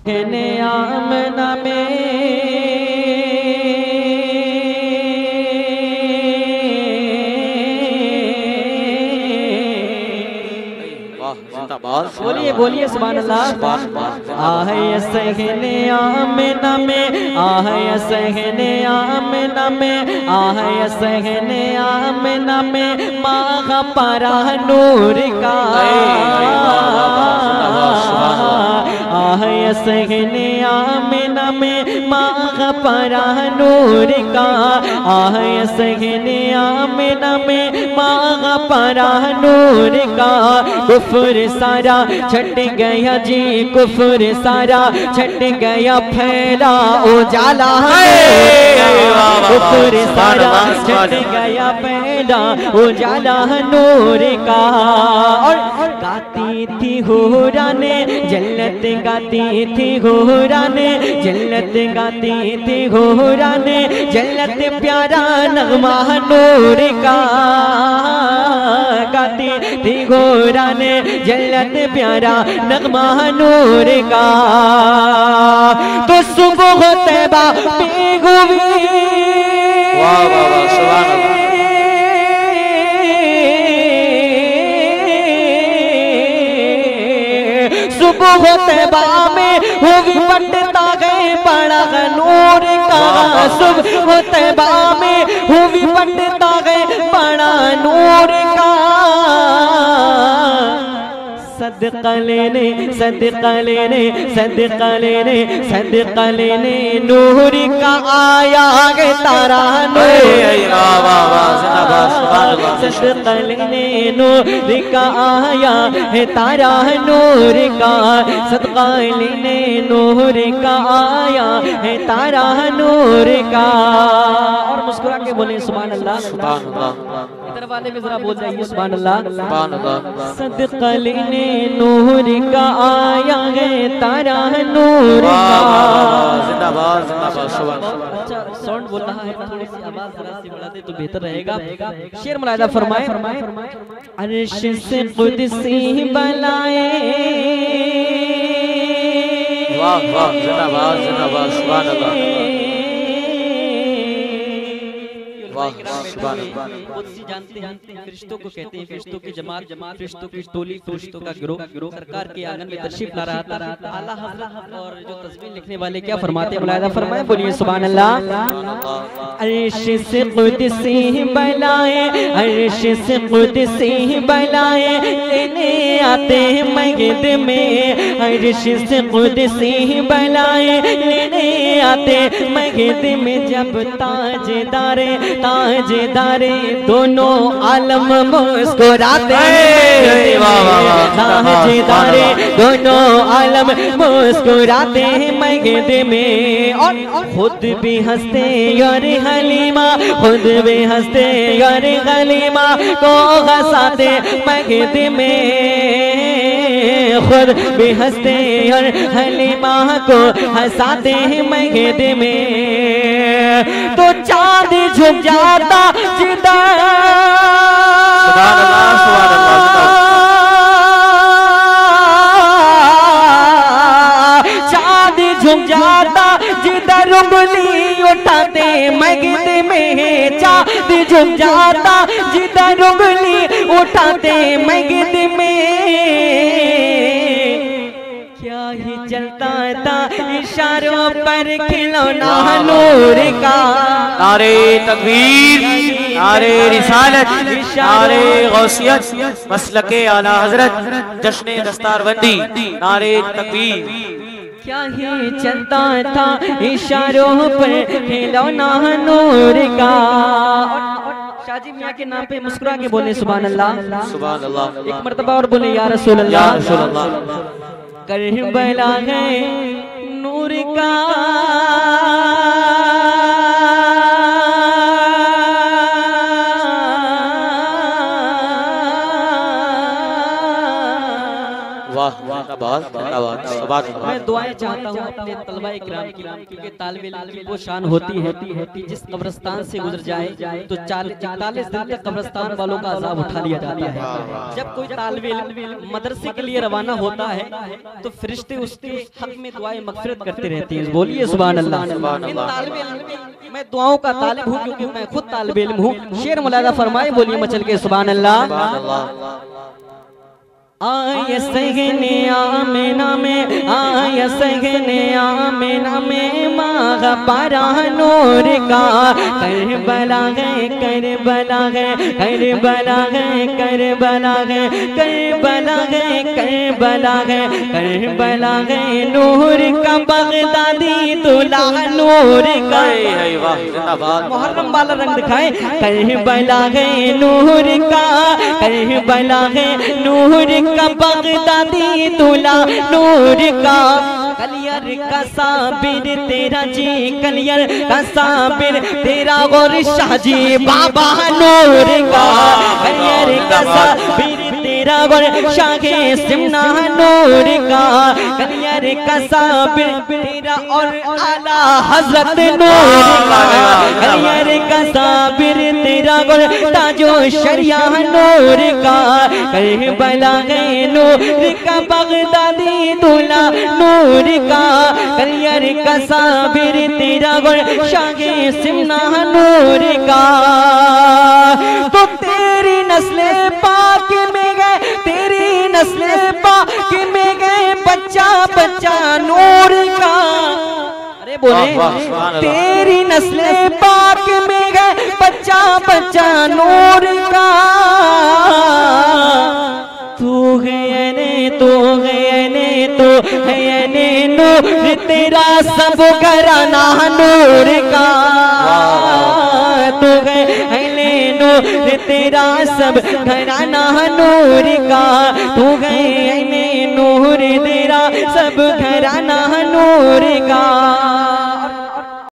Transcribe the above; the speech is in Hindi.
सहने आमना में बोलिए बोलिए सुभान अल्लाह। आहे सहने आमना में, आहे सहने आमना में, आहे सहने आमना में माँ परा नूर का। आहे सहने आमना में माँ परा नूर का। आहे सहने आमना में माँ परा नूर का। कुफ्र सारा छट गया जी, कुफ्र सारा छट गया, फैला उजाला। कुफ्र सारा छट गया, फैला उजाला नूर का। और गाती थी हुराने जन्नत, गाती थी हुराने जन्नत, गाती थी हुराने जन्नत, प्यारा नगमा नूर का। गाती थी हुराने जन्नत, प्यारा नगमा नूर का। तो सुबह तैबा पे हुई, वाह वाह वाह सुभान अल्लाह। सुबह तैबा में हुई बटता गए बड़ा नूर का। सुबह तैबा में हुई बटता गए बड़ा नूर का। सदका लेने, सदका लेने, सदका लेने, सदका लेने नूर का आया है तारा नूर। सदका लेने नूर का आया है तारा नूर का। सदका लेने नूर का आया है तारा नूर का। और मुस्कुरा के बोले सुभान अल्लाह। सुभान अल्लाह। इधर वाले में जरा बोल जाइए सुभान अल्लाह। सुभान अल्लाह। सदका लेने नूर का आया है तारा नूर का। जिंदाबाद जिंदाबाद सुभान। अच्छा साउंड बोल रहा है, थोड़ी सी आवाज जरा सी बढ़ा दे तो बेहतर रहेगा। शेर मुलाहिदा फरमाए। अर्श से कुदसी बलाए, वाह वाह जिंदाबाद जिंदाबाद सुभान अल्लाह। कुदसी जानते हैं फरिश्तों को कहते हैं, फरिश्तों की जमात, फरिश्तों की टोली, फरिश्तों का गिरोह सरकार के आंगन में तशरीफ ला रहा था। आला हज़रत और जो तस्वीर लिखने वाले क्या फरमाते हैं, मुलाहिदा फरमाए, बोलिए सुभान अल्लाह। अर्श से कुदसी बलाए, अर्श से कुदसी बलाए लेने आते मस्जिद में। अर्श से कुदसी बलाए लेने आते मस्जिद में। जब ताजदारे ताजदारे दोनों आलम मुस्कुराते, ताजदारे दोनों आलम मुस्कुराते हैं मस्जिद में। और खुद भी हंसते यार हलीमा, खुद भी हंसते यार हलीमा को हंसाते मस्जिद में। खुद भी हंसते यार हलीमा को हंसाते हैं मस्जिद में। तो चांद झुक जाता जिधर, सुभान अल्लाह सुभान अल्लाह। चांद झुक जाता जिधर उंगली उठाते मस्जिद में। चांद झुक जाता जिधर उंगली उठाते मस्जिद में। क्या ही चलता था इशारों पर खिलौना नूर का। नारे तकबीर, नारे रिसालत, नारे गौसियत, मसलके आला हजरत, जश्न दस्तारबंदी, नारे तकबीर। क्या ही चलता था इशारों पर खिलौना नूर का। शाजी मियाँ के नाम पे मुस्कुरा के बोले सुभान अल्लाह। सुभान अल्लाह। एक मर्तबा और बोले या रसूल अल्लाह। या रसूल अल्लाह। करबला है नूर का, जिंदाबाद जिंदाबाद सुभान अल्लाह। मैं दुआएं चाहता हूँ अपने तलबा इकराम की, क्योंकि तालिब इल्म की वो शान होती है कि जिस कब्रिस्तान से गुजर जाए तो 41 दिन तक कब्रिस्तान वालों का अजाब उठा लिया जाता है। जब कोई तालिब इल्म मदरसे के लिए रवाना होता है तो फरिश्ते उसके हक में दुआएं मगफिरत करते रहते हैं। बोलिए सुभान अल्लाह। इन तालिब इल्म मैं दुआओं का तालिब हूँ, क्योंकि मैं खुद तालिब इल्म हूँ। शेर मुलाहिदा फरमाए, बोलिए मचल के सुभान अल्लाह। आय सहने आमिना में, आय सहने आमिना में माग पारा नूर का, करबला है करबला है करबला है करबला है करबला है करबला है करबला है नूर का, बगदादी दूल्हा नूर का। मुहर्रम वाला रंग दिखाए। करबला है नूर का, करबला है नूर का, बगदादी दूल्हा नूर का। कलियर का साबिर तेरा जी, कलियर का साबिर तेरा और शाहजी बाबा नूर का। कलियर का साबिर तेरा और शाहे सिमना नूर का। कलियर का साबिर तेरा और आला हजरत नूर का। कलियर का साबिर तेरा और ताजो शरिया नूर का। करबला है नूर का, बगदादी दूल्हा नूर का। कलियर का साबिर तेरा और शाहे सिमना नूर का। तो तेरी नस्ले पाक में गए, तेरी नस्ले पाक में गए बच्चा बच्चा नूर का। अरे बोले, तेरी नस्ले पाक में गए बच्चा बच्चा नूर का। तू है ने तो है ने तो है ने नूर तेरा सब घराना नूर का। तू है ने नूर तेरा सब घराना नूर का। तू है ने नूर तेरा सब घराना नूर का।